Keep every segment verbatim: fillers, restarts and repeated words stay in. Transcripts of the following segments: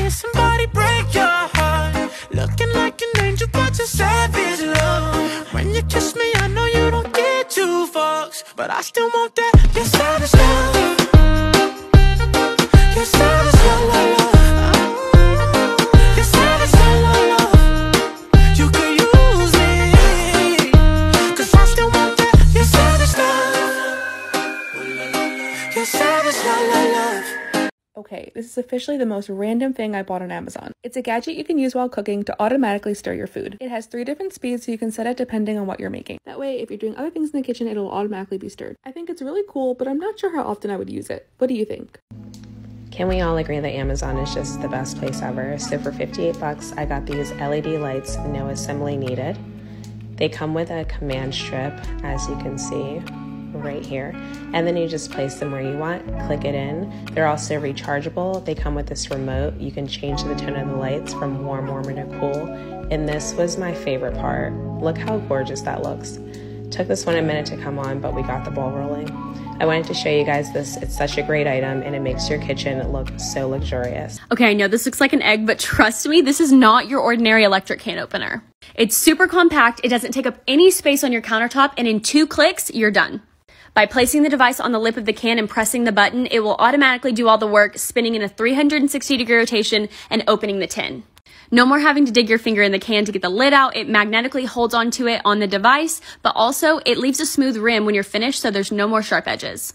let somebody break your heart. Looking like an angel, but you're savage, love. When you kiss me, I know you don't get two fucks, but I still want that. You're savage, love. You're savage, love, love, love. You're savage, love, love, love. You could use me, 'cause I still want that. You're savage, love. You're savage, love, love, love. Okay, this is officially the most random thing I bought on Amazon. It's a gadget you can use while cooking to automatically stir your food. It has three different speeds so you can set it depending on what you're making. That way, if you're doing other things in the kitchen, it'll automatically be stirred. I think it's really cool, but I'm not sure how often I would use it. What do you think? Can we all agree that Amazon is just the best place ever? So for fifty-eight bucks, I got these L E D lights, no assembly needed. They come with a command strip, as you can see right here, and then you just place them where you want, click it in. They're also rechargeable. They come with this remote. You can change the tone of the lights from warm, warmer to cool, and this was my favorite part. Look how gorgeous that looks. Took this one a minute to come on, but we got the ball rolling. I wanted to show you guys this. It's such a great item, and it makes your kitchen look so luxurious. Okay, I know this looks like an egg, but trust me, this is not your ordinary electric can opener. It's super compact, it doesn't take up any space on your countertop, and in two clicks, you're done. By placing the device on the lip of the can and pressing the button, it will automatically do all the work, spinning in a three hundred sixty degree rotation and opening the tin. No more having to dig your finger in the can to get the lid out. It magnetically holds onto it on the device, but also it leaves a smooth rim when you're finished, so there's no more sharp edges.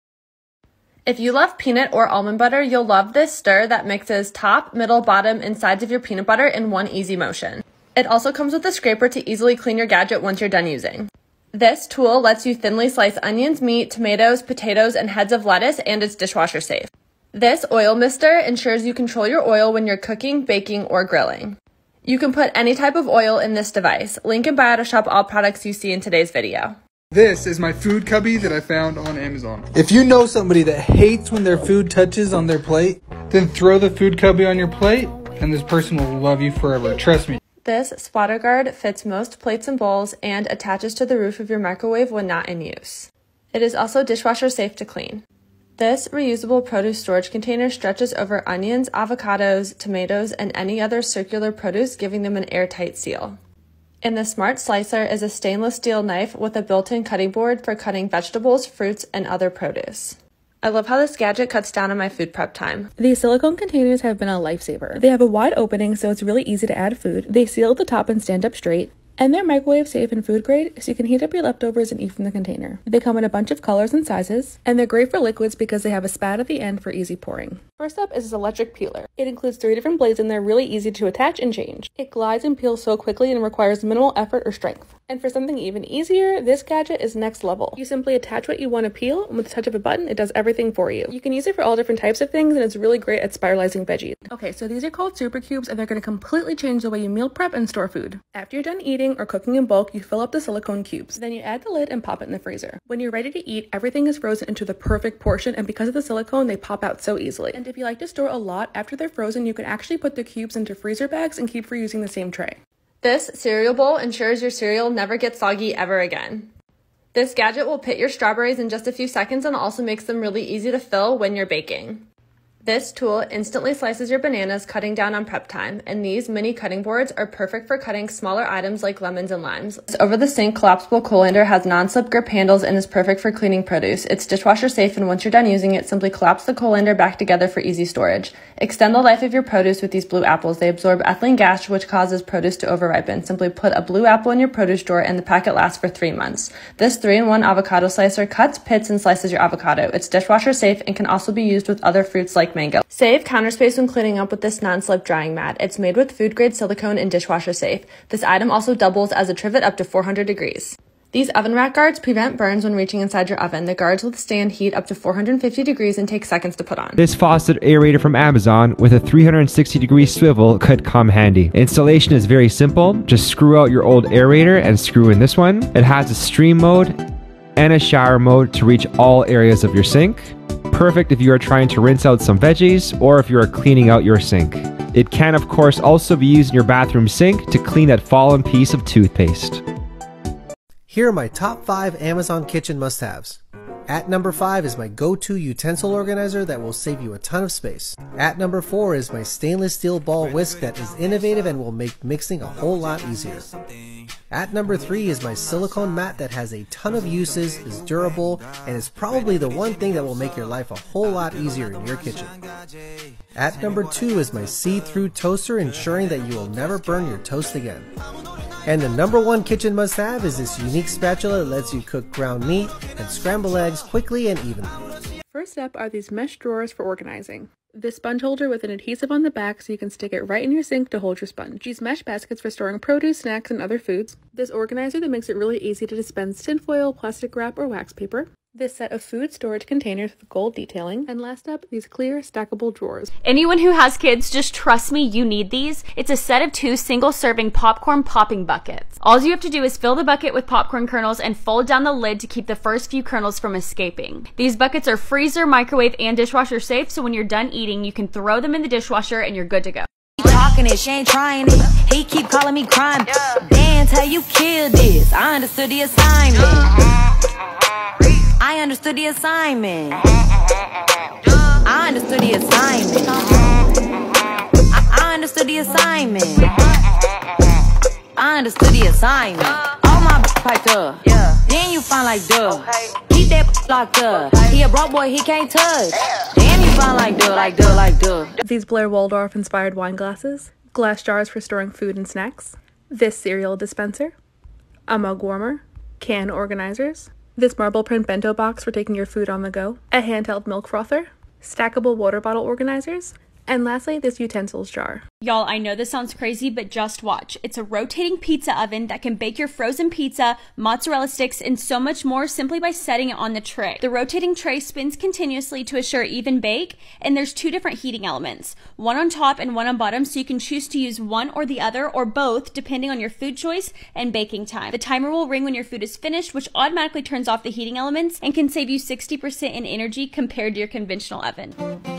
If you love peanut or almond butter, you'll love this stir that mixes top, middle, bottom, and sides of your peanut butter in one easy motion. It also comes with a scraper to easily clean your gadget once you're done using. This tool lets you thinly slice onions, meat, tomatoes, potatoes, and heads of lettuce, and it's dishwasher safe. This oil mister ensures you control your oil when you're cooking, baking, or grilling. You can put any type of oil in this device. Link in bio to shop all products you see in today's video. This is my food cubby that I found on Amazon. If you know somebody that hates when their food touches on their plate, then throw the food cubby on your plate and this person will love you forever. Trust me. This spotter guard fits most plates and bowls and attaches to the roof of your microwave when not in use. It is also dishwasher safe to clean. This reusable produce storage container stretches over onions, avocados, tomatoes, and any other circular produce, giving them an airtight seal. And the Smart Slicer is a stainless steel knife with a built-in cutting board for cutting vegetables, fruits, and other produce. I love how this gadget cuts down on my food prep time. These silicone containers have been a lifesaver. They have a wide opening, so it's really easy to add food. They seal at the top and stand up straight. And they're microwave safe and food grade, so you can heat up your leftovers and eat from the container. They come in a bunch of colors and sizes, and they're great for liquids because they have a spat at the end for easy pouring. First up is this electric peeler. It includes three different blades and they're really easy to attach and change. It glides and peels so quickly and requires minimal effort or strength. And for something even easier, this gadget is next level. You simply attach what you want to peel, and with the touch of a button, it does everything for you. You can use it for all different types of things, and it's really great at spiralizing veggies. Okay, so these are called Super Cubes, and they're going to completely change the way you meal prep and store food. After you're done eating or cooking in bulk, you fill up the silicone cubes. Then you add the lid and pop it in the freezer. When you're ready to eat, everything is frozen into the perfect portion, and because of the silicone, they pop out so easily. And if you like to store a lot after they're frozen, you can actually put the cubes into freezer bags and keep reusing the same tray. This cereal bowl ensures your cereal never gets soggy ever again. This gadget will pit your strawberries in just a few seconds and also makes them really easy to fill when you're baking. This tool instantly slices your bananas, cutting down on prep time, and these mini cutting boards are perfect for cutting smaller items like lemons and limes. This over-the-sink collapsible colander has non-slip grip handles and is perfect for cleaning produce. It's dishwasher safe, and once you're done using it, simply collapse the colander back together for easy storage. Extend the life of your produce with these blue apples. They absorb ethylene gas, which causes produce to over-ripen. Simply put a blue apple in your produce drawer, and the packet lasts for three months. This three in one avocado slicer cuts, pits, and slices your avocado. It's dishwasher safe and can also be used with other fruits like mango. Save counter space when cleaning up with this non-slip drying mat. It's made with food-grade silicone and dishwasher safe. This item also doubles as a trivet up to four hundred degrees. These oven rack guards prevent burns when reaching inside your oven. The guards withstand heat up to four hundred fifty degrees and take seconds to put on. This faucet aerator from Amazon with a three hundred sixty degree swivel could come handy. Installation is very simple. Just screw out your old aerator and screw in this one. It has a stream mode and a shower mode to reach all areas of your sink. Perfect if you are trying to rinse out some veggies or if you are cleaning out your sink. It can of course also be used in your bathroom sink to clean that fallen piece of toothpaste. Here are my top five Amazon kitchen must-haves. At number five is my go-to utensil organizer that will save you a ton of space. At number four is my stainless steel ball whisk that is innovative and will make mixing a whole lot easier. At number three is my silicone mat that has a ton of uses, is durable, and is probably the one thing that will make your life a whole lot easier in your kitchen. At number two is my see-through toaster, ensuring that you will never burn your toast again. And the number one kitchen must-have is this unique spatula that lets you cook ground meat and scramble eggs quickly and evenly. First up are these mesh drawers for organizing. This sponge holder with an adhesive on the back so you can stick it right in your sink to hold your sponge. These mesh baskets for storing produce, snacks, and other foods. This organizer that makes it really easy to dispense tinfoil, plastic wrap, or wax paper. This set of food storage containers with gold detailing. And last up, these clear stackable drawers. Anyone who has kids, just trust me, you need these. It's a set of two single-serving popcorn popping buckets. All you have to do is fill the bucket with popcorn kernels and fold down the lid to keep the first few kernels from escaping. These buckets are freezer, microwave, and dishwasher safe, so when you're done eating, you can throw them in the dishwasher and you're good to go. Talking it, she ain't trying it. He keep calling me crime. Dance how you killed this. I understood the assignment. I understood the assignment. I understood the assignment. I, I understood the assignment. I understood the assignment. All my piped up. Yeah. Then you find like duh. Keep that locked up. He a broke boy, he can't touch. Then you find like duh, like duh, like duh. These Blair Waldorf inspired wine glasses. Glass jars for storing food and snacks. This cereal dispenser. A mug warmer. Can organizers. This marble print bento box for taking your food on the go. A handheld milk frother. Stackable water bottle organizers. And lastly, this utensils jar. Y'all, I know this sounds crazy, but just watch. It's a rotating pizza oven that can bake your frozen pizza, mozzarella sticks, and so much more simply by setting it on the tray. The rotating tray spins continuously to assure even bake, and there's two different heating elements, one on top and one on bottom, so you can choose to use one or the other or both depending on your food choice and baking time. The timer will ring when your food is finished, which automatically turns off the heating elements and can save you sixty percent in energy compared to your conventional oven.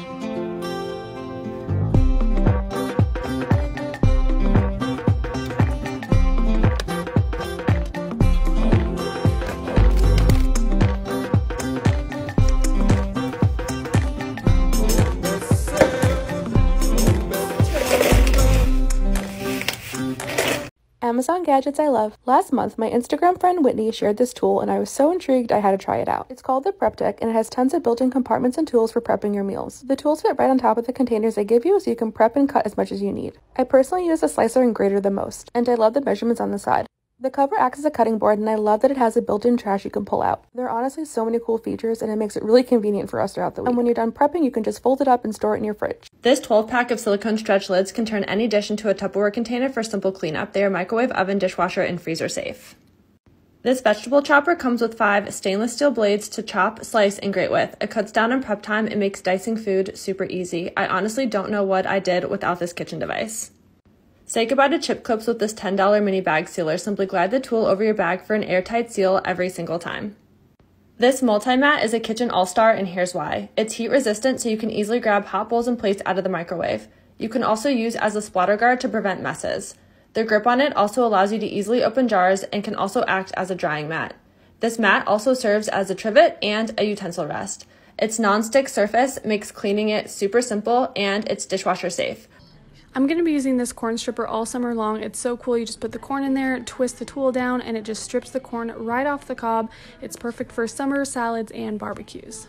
Amazon gadgets I love. Last month, my Instagram friend Whitney shared this tool and I was so intrigued I had to try it out. It's called the Prep Deck and it has tons of built-in compartments and tools for prepping your meals. The tools fit right on top of the containers they give you so you can prep and cut as much as you need. I personally use a slicer and grater the most, and I love the measurements on the side. The cover acts as a cutting board and I love that it has a built-in trash you can pull out. There are honestly so many cool features and it makes it really convenient for us throughout the week. And when you're done prepping, you can just fold it up and store it in your fridge. This twelve pack of silicone stretch lids can turn any dish into a Tupperware container for simple cleanup. They are microwave, oven, dishwasher, and freezer safe. This vegetable chopper comes with five stainless steel blades to chop, slice, and grate with. It cuts down on prep time and makes dicing food super easy. I honestly don't know what I did without this kitchen device. Say goodbye to chip clips with this ten dollar mini bag sealer. Simply glide the tool over your bag for an airtight seal every single time. This multi-mat is a kitchen all-star and here's why. It's heat resistant so you can easily grab hot bowls and plates out of the microwave. You can also use as a splatter guard to prevent messes. The grip on it also allows you to easily open jars and can also act as a drying mat. This mat also serves as a trivet and a utensil rest. Its non-stick surface makes cleaning it super simple and it's dishwasher safe. I'm going to be using this corn stripper all summer long. It's so cool. You just put the corn in there, twist the tool down, and it just strips the corn right off the cob. It's perfect for summer salads and barbecues.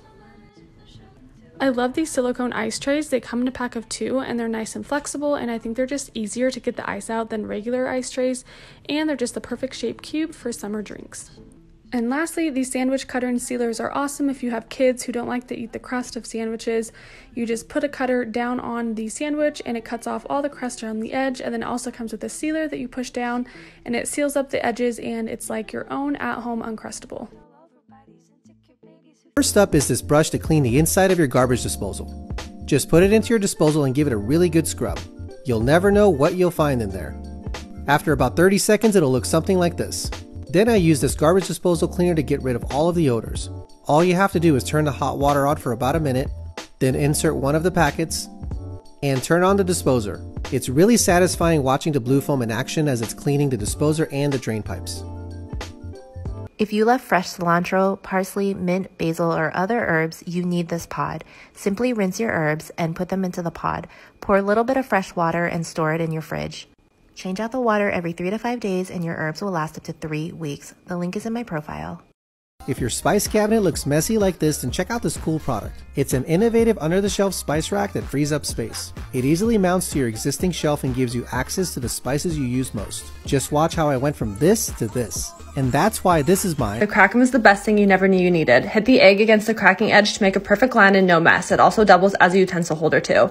I love these silicone ice trays. They come in a pack of two and they're nice and flexible, and I think they're just easier to get the ice out than regular ice trays, and they're just the perfect shaped cube for summer drinks. And lastly, these sandwich cutter and sealers are awesome if you have kids who don't like to eat the crust of sandwiches. You just put a cutter down on the sandwich and it cuts off all the crust around the edge, and then it also comes with a sealer that you push down and it seals up the edges, and it's like your own at-home Uncrustable. First up is this brush to clean the inside of your garbage disposal. Just put it into your disposal and give it a really good scrub. You'll never know what you'll find in there. After about thirty seconds, it'll look something like this. Then I use this garbage disposal cleaner to get rid of all of the odors. All you have to do is turn the hot water on for about a minute, then insert one of the packets, and turn on the disposer. It's really satisfying watching the blue foam in action as it's cleaning the disposer and the drain pipes. If you love fresh cilantro, parsley, mint, basil, or other herbs, you need this pod. Simply rinse your herbs and put them into the pod. Pour a little bit of fresh water and store it in your fridge. Change out the water every three to five days and your herbs will last up to three weeks. The link is in my profile. If your spice cabinet looks messy like this, then check out this cool product. It's an innovative under-the-shelf spice rack that frees up space. It easily mounts to your existing shelf and gives you access to the spices you use most. Just watch how I went from this to this. And that's why this is my... The Crackum is the best thing you never knew you needed. Hit the egg against the cracking edge to make a perfect line and no mess. It also doubles as a utensil holder too.